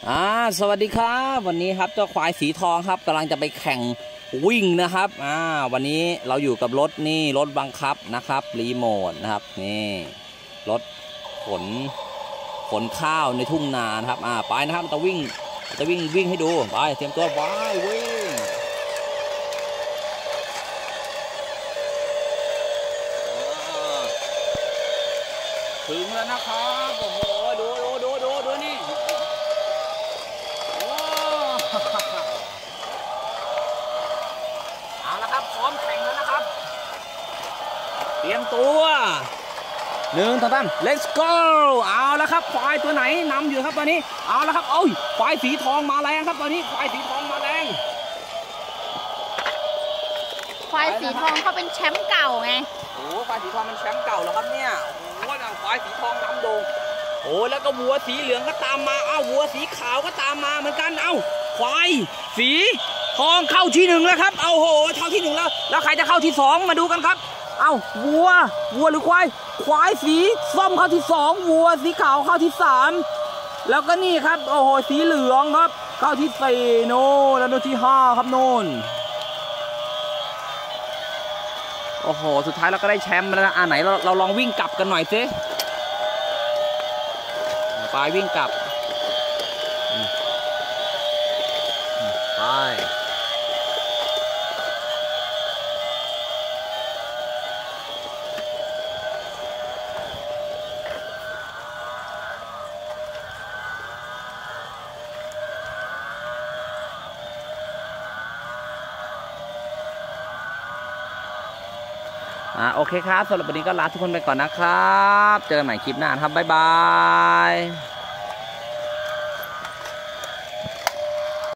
อ่าสวัสดีครับวันนี้ครับเจ้าควายสีทองครับกำลังจะไปแข่งวิ่งนะครับวันนี้เราอยู่กับรถนี่รถบังคับนะครับรีโมทนะครับนี่รถขนข้าวในทุ่งนานะครับไปนะครับจะวิ่งให้ดูไปเตรียมตัวไปวิ่งถึงแล้วนะครับโอ้โหดูนี่เอาละครับพร้อมแข่งแล้วนะครับเตรียมตัว1 2 3 let's go เอาละครับควายตัวไหนนำอยู่ครับตอนนี้เอาละครับควายสีทองมาแรงครับตอนนี้ควายสีทองมาแรงควายสีทองเขาเป็นแชมป์เก่าไงโอ้ควายสีทองเป็นแชมป์เก่าเหรอครับเนี่ยโอ้ควายสีทองนำโด่งโอ้แล้วก็วัวสีเหลืองก็ตามมาวัวสีขาวก็ตามมาเหมือนกันควายสีทองเข้าที่1แล้วครับโอ้โหเข้าที่1แล้วใครจะเข้าที่2มาดูกันครับวัวหรือควายสีส้มเข้าที่2วัวสีขาวเข้าที่3แล้วก็นี่ครับโอ้โหสีเหลืองครับเข้าที่4โน่แล้วที่5ครับโน่นโอ้โหสุดท้ายเราก็ได้แชมป์แล้วนะไหนเราลองวิ่งกลับกันหน่อยสิไปวิ่งกลับไปโอเคครับสำหรับวันนี้ก็ลาทุกคนไปก่อนนะครับเจอกันใหม่คลิปหน้าครับบ๊ายบาย